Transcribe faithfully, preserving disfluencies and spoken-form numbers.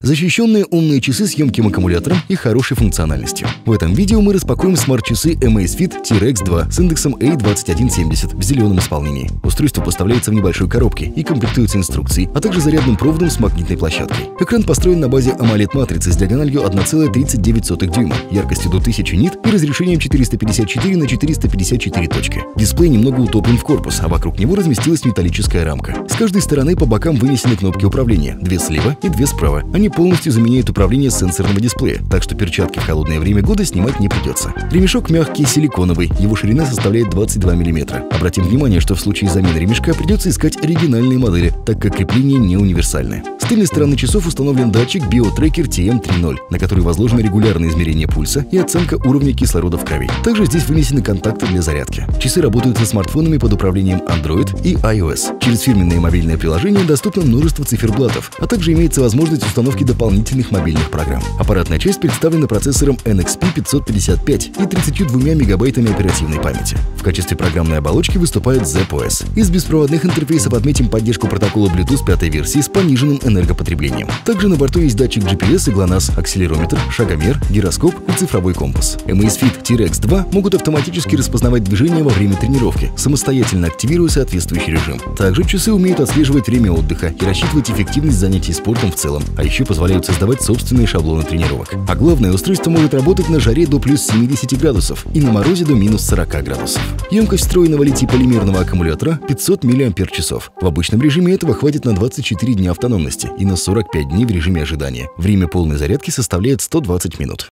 Защищенные умные часы с емким аккумулятором и хорошей функциональностью. В этом видео мы распакуем смарт-часы Amazfit T Rex два с индексом A двадцать один семьдесят в зеленом исполнении. Устройство поставляется в небольшой коробке и комплектуется инструкцией, а также зарядным проводом с магнитной площадкой. Экран построен на базе AMOLED-матрицы с диагональю одна целая тридцать девять сотых дюйма, яркостью до тысячи нит и разрешением четыреста пятьдесят четыре на четыреста пятьдесят четыре точки. Дисплей немного утоплен в корпус, а вокруг него разместилась металлическая рамка. С каждой стороны по бокам вынесены кнопки управления, две слева и две справа. Они полностью заменяют управление сенсорного дисплея, так что перчатки в холодное время года снимать не придется. Ремешок мягкий, силиконовый, его ширина составляет двадцать два миллиметра. Обратим внимание, что в случае замены ремешка придется искать оригинальные модели, так как крепление не универсальное. С тыльной стороны часов установлен датчик BioTracker T M три ноль, на который возложено регулярное измерение пульса и оценка уровня кислорода в крови. Также здесь вынесены контакты для зарядки. Часы работают со смартфонами под управлением Android и iOS. Через фирменное мобильное приложение доступно множество циферблатов, а также имеется возможность установки дополнительных мобильных программ. Аппаратная часть представлена процессором N X P пятьсот пятьдесят пять и тридцатью двумя мегабайтами оперативной памяти. В качестве программной оболочки выступает ZepOS. Из беспроводных интерфейсов отметим поддержку протокола Bluetooth пятой версии с пониженным энергопотреблением. Также на борту есть датчик G P S и GLONASS, акселерометр, шагомер, гироскоп и цифровой компас. Amazfit T Rex два могут автоматически распознавать движение во время тренировки, самостоятельно активируя соответствующий режим. Также часы умеют отслеживать время отдыха и рассчитывать эффективность занятий спортом в целом, а еще позволяют создавать собственные шаблоны тренировок. А главное, устройство может работать на жаре до плюс семидесяти градусов и на морозе до минус сорока градусов. Емкость встроенного литий-полимерного аккумулятора пятьсот миллиампер-часов. В обычном режиме этого хватит на двадцать четыре дня автономности и на сорок пять дней в режиме ожидания. Время полной зарядки составляет сто двадцать минут.